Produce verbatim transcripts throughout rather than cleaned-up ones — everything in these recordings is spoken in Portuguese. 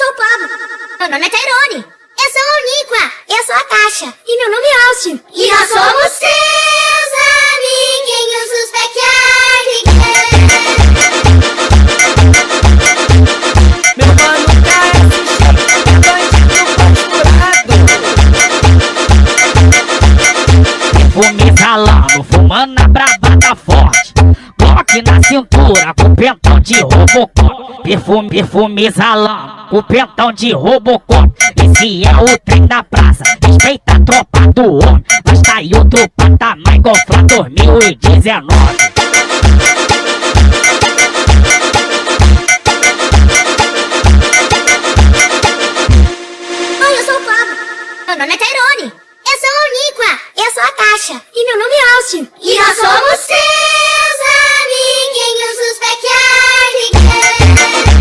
sou o Pablo. Meu nome é Tairone. Eu sou a Uníqua. Eu sou a Tasha. E meu nome é Austin. E nós somos seus amiguinhos, os Backyardigans. Meu mano K S G, bandido posturado. Perfume exalando, fumando na bravata forte. Glock na cintura, com pentão de Robocop. Perfume, perfume exalando, com pentão de Robocop. Esse é o trem da praça, respeita a tropa do homem. Mas tá em outro patamar, igual Flá dois mil e dezenove. Oi, eu sou o Pablo. Meu nome é Tairone. Eu sou a Uníqua. Eu sou a Tasha. E meu nome é Austin. E nós somos seus amiguinhos, os Backyardigans.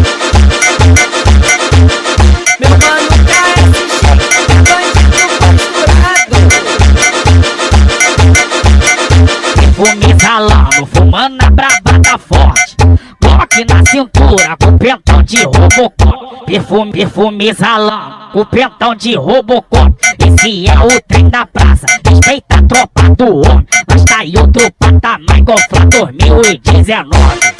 Meu mano K S G, bandido posturado. Perfume exalando, fumando na bravata forte. Glock na cintura, com pentão de Robocop. Perfume, perfume exalando, com pentão de Robocop. Esse é o trem da praça, respeita a tropa do homem. Mas tá em outro patamar, igual Flá dois mil e dezenove.